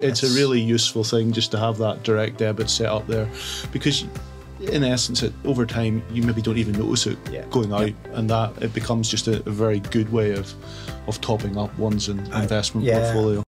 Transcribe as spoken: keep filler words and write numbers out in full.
It's a really useful thing just to have that direct debit set up there, because in essence, it, over time, you maybe don't even notice it yeah. going out, yeah. and that it becomes just a, a very good way of of topping up one's investment uh, yeah. portfolio.